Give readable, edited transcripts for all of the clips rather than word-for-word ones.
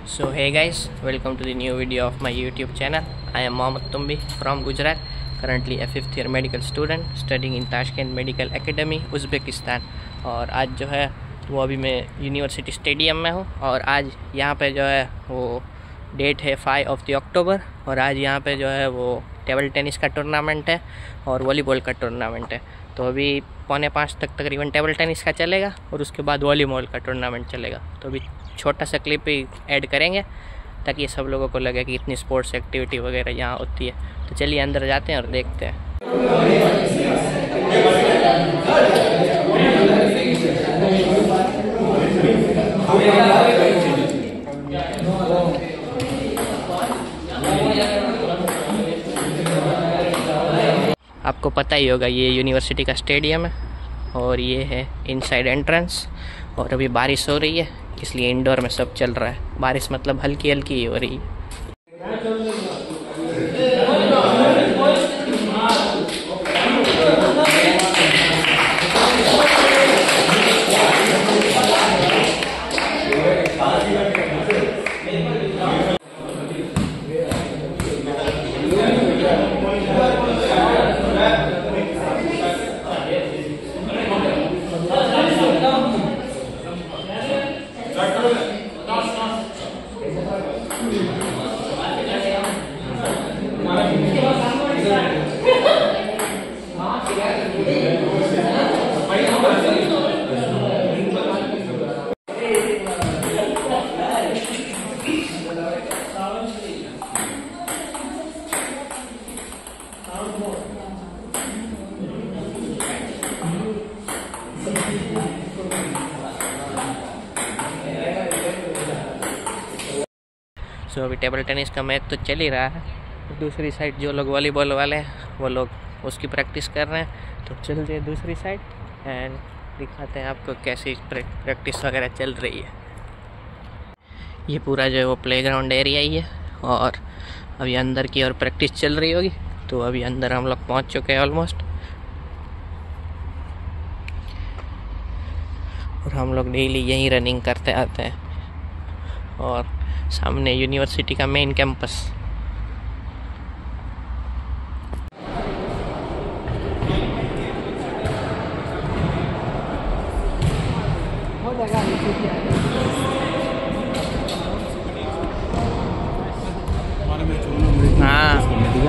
So hey guys, welcome to the new video of my YouTube channel. I am Mohammad Tumbi from Gujarat, currently a 5th year medical student studying in Tashkent Medical Academy, Uzbekistan. और आज जो है वो अभी मैं university stadium में हूँ और आज यहाँ पे जो है वो डेट है 5 अक्टूबर और आज यहाँ पे जो है वो टेबल टेनिस का टूर्नामेंट है और वॉलीबॉल का टूर्नामेंट है। तो अभी 4:45 तक तकरीबन टेबल टेनिस का चलेगा और उसके बाद वॉलीबॉल का टूर्नामेंट चलेगा। तो अभी छोटा सा क्लिप ही ऐड करेंगे ताकि सब लोगों को लगे कि इतनी स्पोर्ट्स एक्टिविटी वगैरह यहाँ होती है। तो चलिए अंदर जाते हैं और देखते हैं। आपको पता ही होगा ये यूनिवर्सिटी का स्टेडियम है और ये है इनसाइड एंट्रेंस। और अभी बारिश हो रही है इसलिए इंडोर में सब चल रहा है। बारिश मतलब हल्की हल्की ही हो रही है। तो अभी टेबल टेनिस का मैच तो चल ही रहा है। दूसरी साइड जो लोग वॉलीबॉल वाले हैं वो लोग उसकी प्रैक्टिस कर रहे हैं। तो चलते हैं दूसरी साइड एंड दिखाते हैं आपको कैसी प्रैक्टिस वगैरह चल रही है। ये पूरा जो है वो प्लेग्राउंड एरिया ही है और अभी अंदर की ओर प्रैक्टिस चल रही होगी। तो अभी अंदर हम लोग पहुंच चुके हैं ऑलमोस्ट। और हम लोग डेली यहीं रनिंग करते आते हैं और सामने यूनिवर्सिटी का मेन कैंपस। हाँ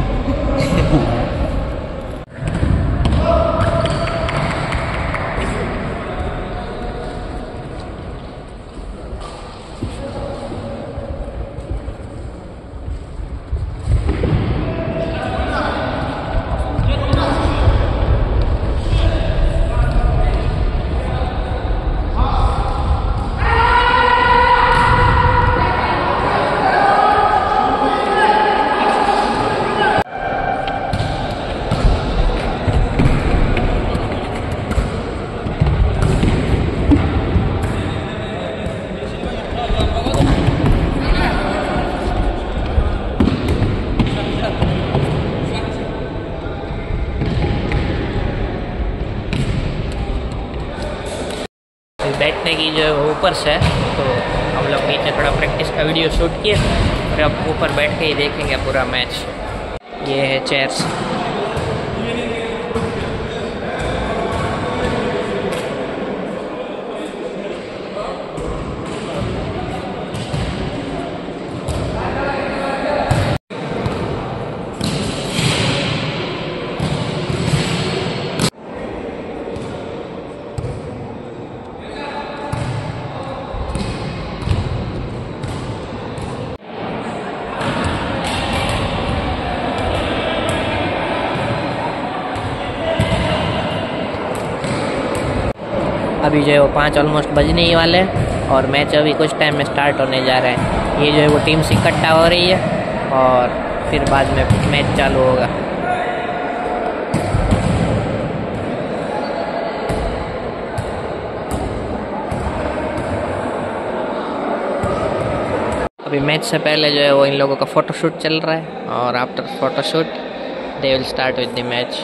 बैठने की जो ऊपर से है तो हम लोग नीचे थोड़ा प्रैक्टिस का वीडियो शूट किए और अब ऊपर बैठ के ही देखेंगे पूरा मैच। ये है चेयर्स। अभी जो है वो 5 ऑलमोस्ट बजने ही वाले हैं और मैच अभी कुछ टाइम में स्टार्ट होने जा रहा है। ये जो है वो टीम से इकट्ठा हो रही है और फिर बाद में मैच चालू होगा। अभी मैच से पहले जो है वो इन लोगों का फ़ोटोशूट चल रहा है और after photoshoot they will start with the match.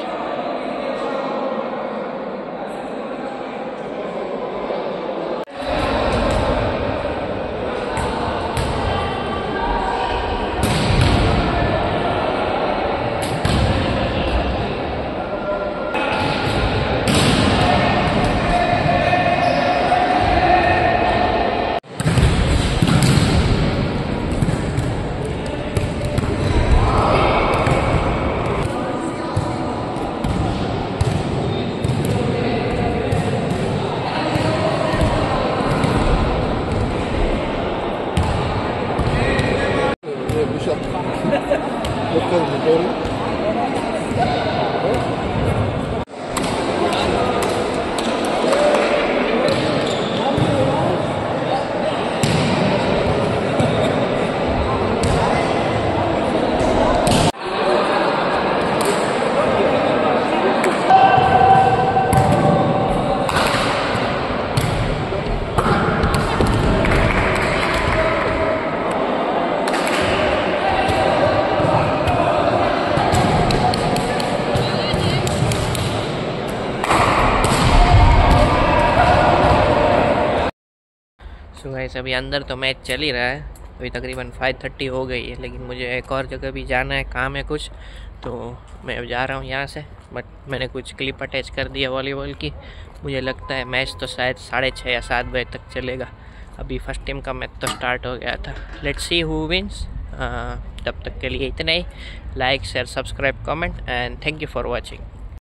So guys अभी अंदर तो मैच चल ही रहा है, अभी तकरीबन 5:30 हो गई है, लेकिन मुझे एक और जगह भी जाना है, काम है कुछ, तो मैं अब जा रहा हूँ यहाँ से। बट मैंने कुछ क्लिप अटैच कर दिया वॉलीबॉल की। मुझे लगता है मैच तो शायद 6:30 या 7 बजे तक चलेगा। अभी फर्स्ट टीम का मैच तो स्टार्ट हो गया था। Let's see who wins. तब तक के लिए इतना ही। Like share subscribe comment and thank you for watching.